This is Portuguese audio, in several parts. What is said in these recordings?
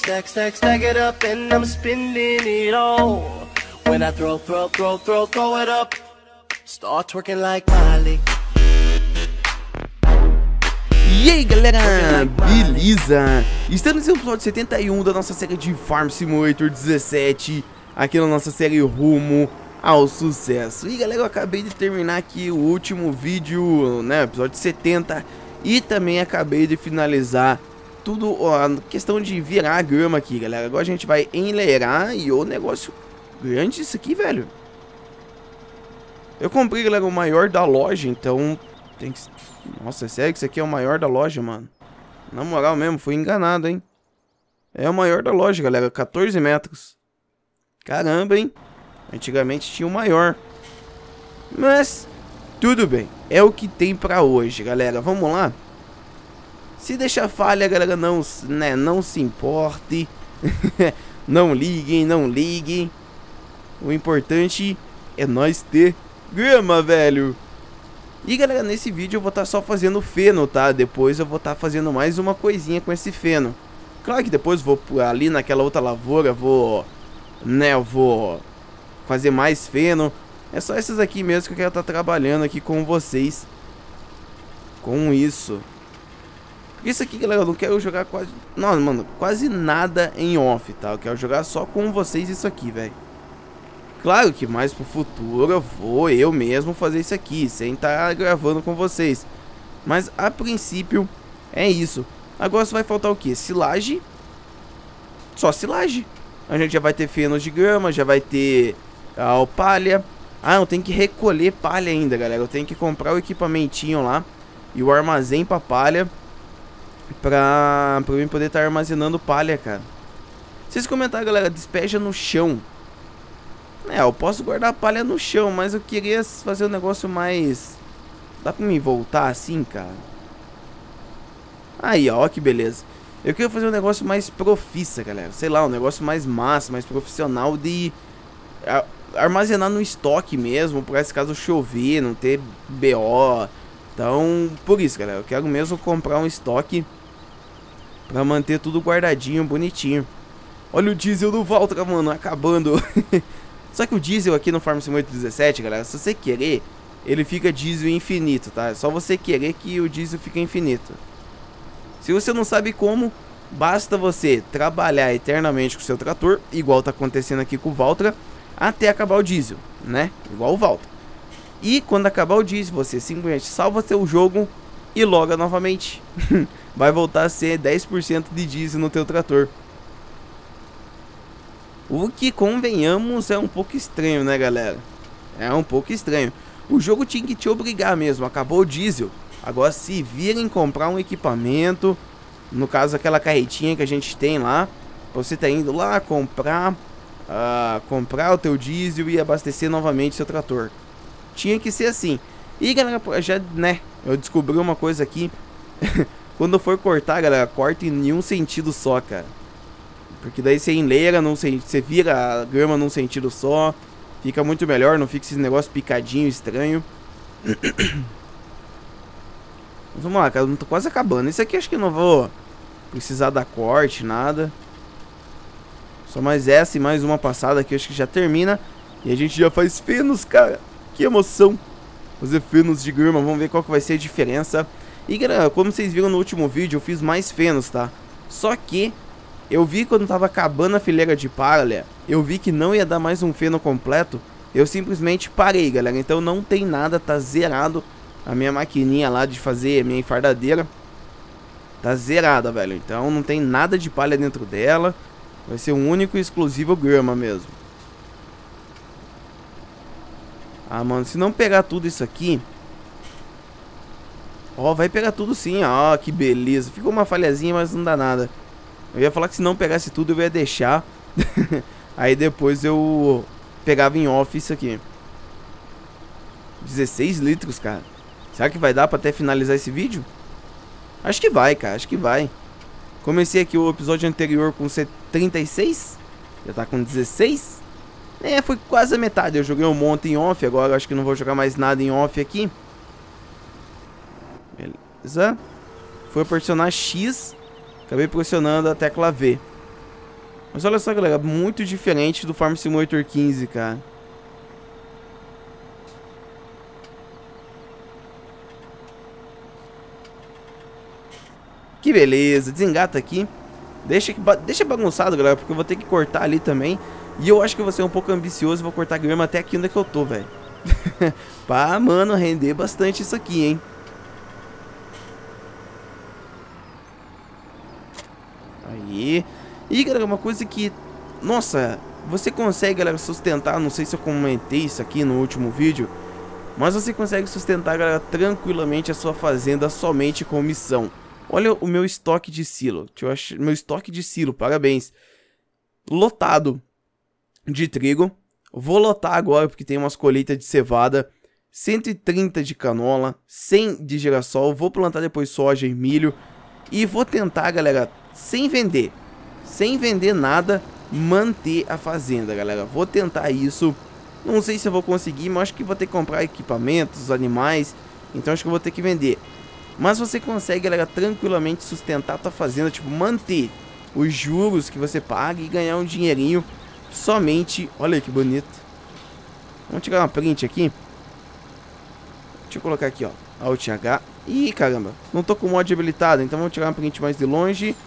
stack, stack, stack it up, and I'm spending it all. When I throw it up, start twerking like Miley. E aí galera, beleza? Estamos no episódio 71 da nossa série de Farm Simulator 17, aqui na nossa série Rumo ao Sucesso. E galera, eu acabei de terminar aqui o último vídeo, né, episódio 70, e também acabei de finalizar tudo, ó, a questão de virar a grama aqui, galera. Agora a gente vai enleirar e o negócio grande isso aqui, velho. Eu comprei, galera, o maior da loja, então tem que... Nossa, é sério que isso aqui é o maior da loja, mano? Na moral mesmo, fui enganado, hein? É o maior da loja, galera, 14 metros. Caramba, hein? Antigamente tinha o maior. Mas, tudo bem. É o que tem pra hoje, galera. Vamos lá? Se deixar falha, galera, não se importe. Não liguem, não liguem. O importante é nós ter grama, velho. E galera, nesse vídeo eu vou estar só fazendo feno, tá? Depois eu vou estar fazendo mais uma coisinha com esse feno. Claro que depois vou ali naquela outra lavoura, vou fazer mais feno. É só essas aqui mesmo que eu quero estar trabalhando aqui com vocês. Com isso. Porque isso aqui, galera, eu não quero jogar quase... Não, mano, quase nada em off, tá? Eu quero jogar só com vocês isso aqui, velho. Claro que mais pro futuro eu vou eu mesmo fazer isso aqui, sem estar gravando com vocês. Mas a princípio é isso. Agora só vai faltar o que? Silagem. Só silagem. A gente já vai ter feno de grama, já vai ter palha. Ah, eu tenho que recolher palha ainda, galera. Eu tenho que comprar o equipamentinho lá e o armazém pra palha, pra eu poder estar armazenando palha, cara. Vocês comentaram, galera, despeja no chão. É, eu posso guardar a palha no chão, mas eu queria fazer um negócio mais... Dá pra me voltar assim, cara? Aí, ó, que beleza. Eu queria fazer um negócio mais profissa, galera. Sei lá, um negócio mais massa, mais profissional de... armazenar no estoque mesmo, por esse caso chover, não ter BO. Então, por isso, galera, eu quero mesmo comprar um estoque pra manter tudo guardadinho, bonitinho. Olha o diesel do Valtra, mano, acabando. Só que o diesel aqui no Farm Simulator 17, galera, se você querer, ele fica diesel infinito, tá? É só você querer que o diesel fica infinito. Se você não sabe como, basta você trabalhar eternamente com o seu trator, igual tá acontecendo aqui com o Valtra, até acabar o diesel, né? Igual o Valtra. E quando acabar o diesel, você simplesmente salva seu jogo e loga novamente. Vai voltar a ser 10% de diesel no teu trator. O que, convenhamos, é um pouco estranho, né, galera? É um pouco estranho. O jogo tinha que te obrigar mesmo. Acabou o diesel. Agora se vira em comprar um equipamento. No caso, aquela carretinha que a gente tem lá. Você tá indo lá comprar o teu diesel e abastecer novamente seu trator. Tinha que ser assim. E, galera, já, né, eu descobri uma coisa aqui. Quando for cortar, galera, corta em um sentido só, cara. Porque daí você enleira, você vira a grama num sentido só. Fica muito melhor, não fica esse negócio picadinho, estranho. Mas vamos lá, cara, eu tô quase acabando. Esse aqui acho que eu não vou precisar dar corte, nada. Só mais essa e mais uma passada aqui, acho que já termina. E a gente já faz fenos, cara. Que emoção. Fazer fenos de grama, vamos ver qual que vai ser a diferença. E galera, como vocês viram no último vídeo, eu fiz mais fenos, tá? Só que... eu vi quando tava acabando a fileira de palha, eu vi que não ia dar mais um feno completo, eu simplesmente parei, galera. Então não tem nada, tá zerado a minha maquininha lá de fazer a minha enfardadeira. Tá zerada, velho. Então não tem nada de palha dentro dela. Vai ser um único e exclusivo grama mesmo. Ah, mano, se não pegar tudo isso aqui... Ó, vai pegar tudo sim, ó, que beleza. Ficou uma falhazinha, mas não dá nada. Eu ia falar que se não pegasse tudo eu ia deixar. Aí depois eu pegava em off isso aqui. 16 litros, cara. Será que vai dar pra até finalizar esse vídeo? Acho que vai, cara, acho que vai. Comecei aqui o episódio anterior com 36. Já tá com 16. É, foi quase a metade. Eu joguei um monte em off, agora acho que não vou jogar mais nada em off aqui. Beleza. Foi pressionar X, acabei pressionando a tecla V. Mas olha só, galera, muito diferente do Farm Simulator 15, cara. Que beleza, desengata aqui. Deixa bagunçado, galera, porque eu vou ter que cortar ali também. E eu acho que eu vou ser um pouco ambicioso e vou cortar grama até aqui onde é que eu tô, velho. Pra, mano, render bastante isso aqui, hein. Aí. E, galera, uma coisa que... Nossa, você consegue, galera, sustentar... Não sei se eu comentei isso aqui no último vídeo. Mas você consegue sustentar, galera, tranquilamente a sua fazenda somente com missão. Olha o meu estoque de silo. Meu estoque de silo, parabéns. Lotado de trigo. Vou lotar agora porque tem umas colheitas de cevada. 130 de canola. 100 de girassol. Vou plantar depois soja e milho. E vou tentar, galera, sem vender nada, manter a fazenda, galera. Vou tentar isso. Não sei se eu vou conseguir, mas acho que vou ter que comprar equipamentos, animais. Então acho que eu vou ter que vender. Mas você consegue, galera, tranquilamente sustentar a tua fazenda, tipo, manter os juros que você paga e ganhar um dinheirinho somente... Olha que bonito. Vamos tirar uma print aqui. Deixa eu colocar aqui, ó, Alt H. Ih, caramba, não tô com o mod habilitado, então vamos tirar uma print mais de longe.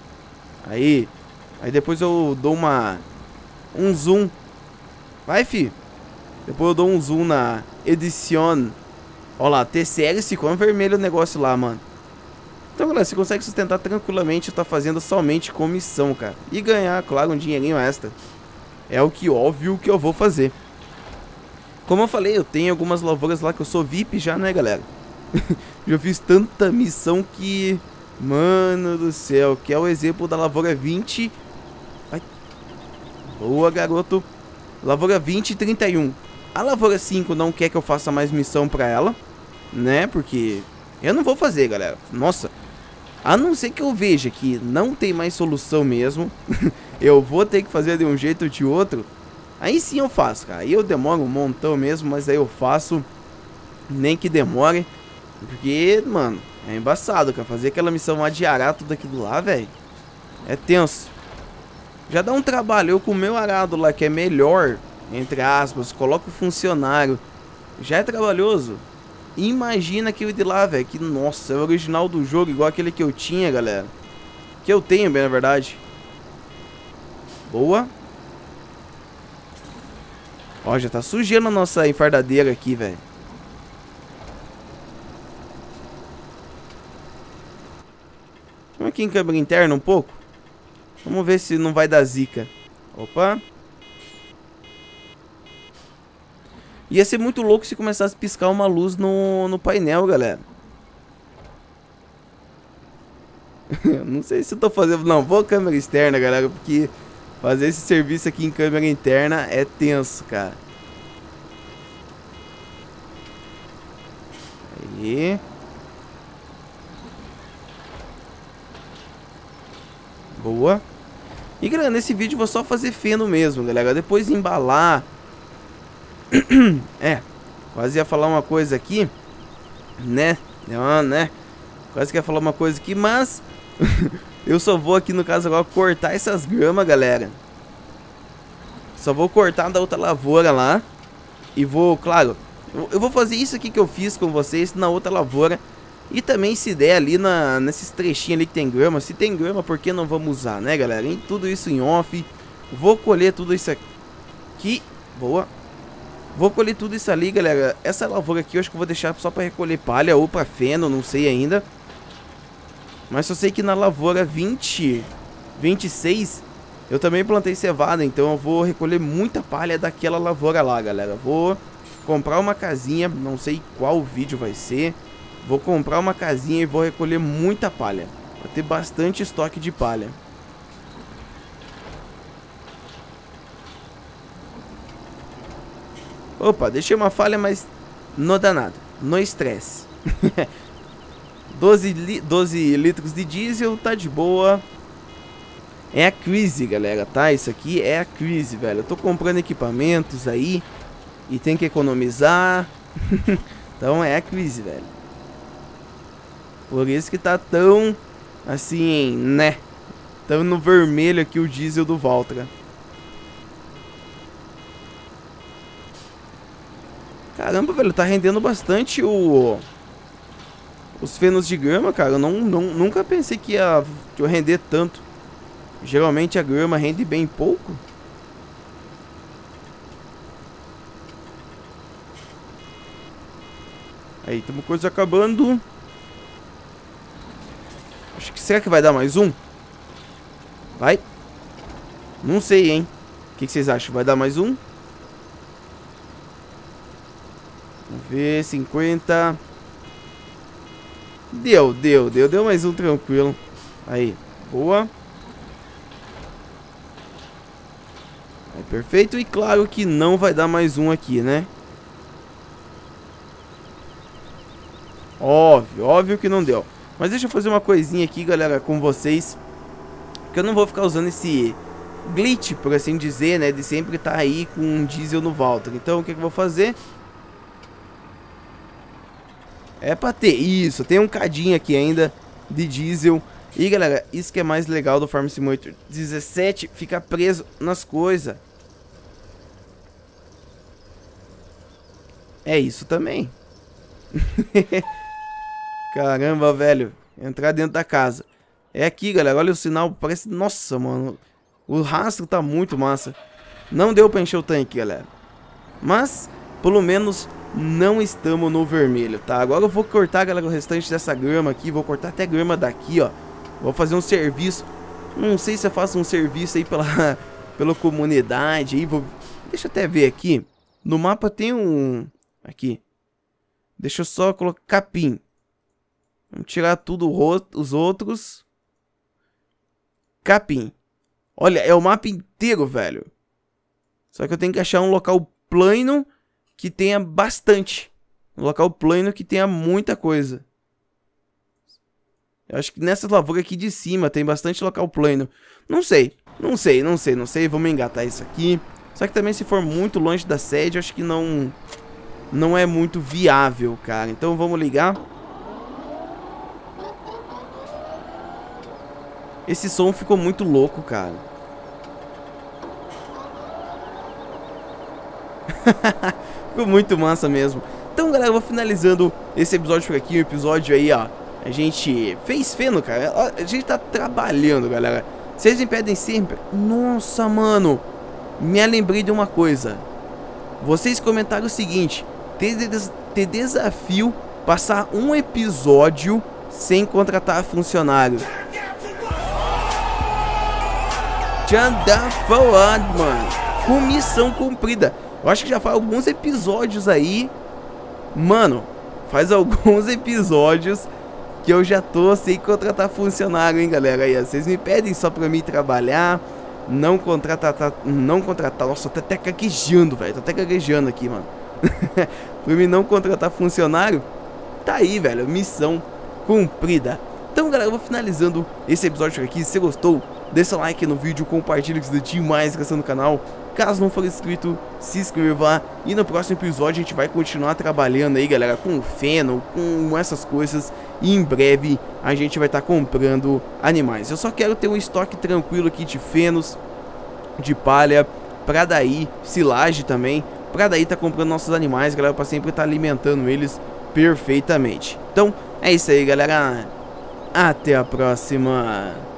Aí depois eu dou um zoom. Vai, fi. Depois eu dou um zoom na Edition. Olha lá, TCL ficou vermelho o negócio lá, mano. Então, galera, você consegue sustentar tranquilamente a tua fazenda somente com missão, cara. E ganhar, claro, um dinheirinho extra. É o que óbvio que eu vou fazer. Como eu falei, eu tenho algumas lavouras lá que eu sou VIP já, né, galera? Já fiz tanta missão que... Mano do céu, que é o exemplo da lavoura 20. Ai. Boa, garoto. Lavoura 20 e 31. A lavoura 5 não quer que eu faça mais missão pra ela, né? Porque eu não vou fazer, galera. Nossa. A não ser que eu veja que não tem mais solução mesmo. Eu vou ter que fazer de um jeito ou de outro. Aí sim eu faço, cara. Aí eu demoro um montão mesmo, mas aí eu faço. Nem que demore. Porque, mano, é embaçado, cara. Fazer aquela missão lá de arar tudo aquilo lá, velho. É tenso. Já dá um trabalho. Eu com o meu arado lá, que é melhor, entre aspas, coloco o funcionário. Já é trabalhoso. Imagina aquele de lá, velho. Que, nossa, é o original do jogo, igual aquele que eu tinha, galera. Que eu tenho, bem na verdade. Boa. Ó, já tá sujando a nossa enfardadeira aqui, velho. Vamos aqui em câmera interna um pouco. Vamos ver se não vai dar zica. Opa. Ia ser muito louco se começasse a piscar uma luz no painel, galera. Não sei se eu tô fazendo... Não, vou câmera externa, galera, porque fazer esse serviço aqui em câmera interna é tenso, cara. Aí. Boa. E, galera, nesse vídeo eu vou só fazer feno mesmo, galera. Depois embalar. É, quase ia falar uma coisa aqui, né? Não, né? Quase que ia falar uma coisa aqui, mas eu só vou aqui no caso agora cortar essas gramas, galera. Só vou cortar da outra lavoura lá. E vou, claro, eu vou fazer isso aqui que eu fiz com vocês na outra lavoura. E também se der ali nesses trechinhos ali que tem grama. Se tem grama, por que não vamos usar, né, galera? E tudo isso em off. Vou colher tudo isso aqui. Boa. Vou colher tudo isso ali, galera. Essa lavoura aqui eu acho que eu vou deixar só pra recolher palha ou pra feno, não sei ainda. Mas eu sei que na lavoura 26 eu também plantei cevada. Então eu vou recolher muita palha daquela lavoura lá, galera. Vou comprar uma casinha, não sei qual vídeo vai ser. Vou comprar uma casinha e vou recolher muita palha. Vai ter bastante estoque de palha. Opa, deixei uma falha, mas não dá nada. No estresse. 12 litros de diesel, tá de boa. É a crise, galera, tá? Isso aqui é a crise, velho. Eu tô comprando equipamentos aí e tem que economizar. Então é a crise, velho. Por isso que tá tão, assim, né? Estamos no vermelho aqui o diesel do Valtra. Caramba, velho, tá rendendo bastante os fenos de grama, cara. Eu nunca pensei que ia render tanto. Geralmente a grama rende bem pouco. Aí, estamos quase acabando. Acho que... Será que vai dar mais um? Vai? Não sei, hein? O que vocês acham? Vai dar mais um? Vamos ver, 50. Deu mais um tranquilo. Aí, boa. Aí, perfeito. E claro que não vai dar mais um aqui, né? Óbvio que não deu. Mas deixa eu fazer uma coisinha aqui, galera, com vocês. Porque eu não vou ficar usando esse glitch, por assim dizer, né? De sempre estar aí com um diesel no Valtra. Então, o que eu vou fazer? É pra ter isso, tem um cadinho aqui ainda de diesel. E galera, isso que é mais legal do Farm Simulator 17, ficar preso nas coisas. É isso também. Caramba, velho, entrar dentro da casa. É aqui, galera, olha o sinal, parece... Nossa, mano, o rastro tá muito massa. Não deu pra encher o tanque, galera. Mas, pelo menos... não estamos no vermelho, tá? Agora eu vou cortar, galera, o restante dessa grama aqui. Vou cortar até grama daqui, ó. Vou fazer um serviço. Não sei se eu faço um serviço aí pela comunidade aí. Deixa eu até ver aqui. No mapa tem um... Aqui. Deixa eu só colocar capim. Vamos tirar tudo os outros. Capim. Olha, é o mapa inteiro, velho. Só que eu tenho que achar um local plano que tenha bastante. Um local plano que tenha muita coisa. Eu acho que nessa lavoura aqui de cima tem bastante local plano. Não sei. Vamos engatar isso aqui. Só que também se for muito longe da sede, eu acho que não é muito viável, cara. Então vamos ligar. Esse som ficou muito louco, cara. Ficou muito massa mesmo. Então, galera, eu vou finalizando esse episódio por aqui. O episódio aí, ó. A gente fez feno, cara. A gente tá trabalhando, galera. Vocês me pedem sempre. Nossa, mano. Me lembrei de uma coisa. Vocês comentaram o seguinte: ter desafio passar um episódio sem contratar funcionário. Janda forward, mano. Com missão cumprida. Eu acho que já faz alguns episódios aí. Mano, faz alguns episódios que eu já tô sem contratar funcionário, hein, galera. Aí, vocês me pedem só pra mim trabalhar. Não contratar. Nossa, tô até gaguejando, velho. Tô até gaguejando aqui, mano. Pra mim não contratar funcionário. Tá aí, velho. Missão cumprida. Então, galera, eu vou finalizando esse episódio por aqui. Se você gostou, deixa o like no vídeo, compartilha que ajuda demais no canal. Caso não for inscrito, se inscreva. E no próximo episódio a gente vai continuar trabalhando aí, galera, com feno, com essas coisas. E em breve a gente vai estar comprando animais. Eu só quero ter um estoque tranquilo aqui de fenos, de palha, pra daí, silagem também, pra daí tá comprando nossos animais, galera, pra sempre estar alimentando eles perfeitamente. Então, é isso aí, galera. Até a próxima.